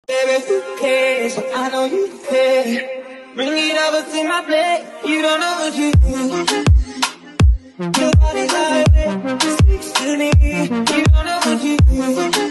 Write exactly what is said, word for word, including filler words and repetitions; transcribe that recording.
Baby, who cares? I know you care. Bring it over to my plate. You don't know what you do. Your body's highway speaks to me. You don't know what you do.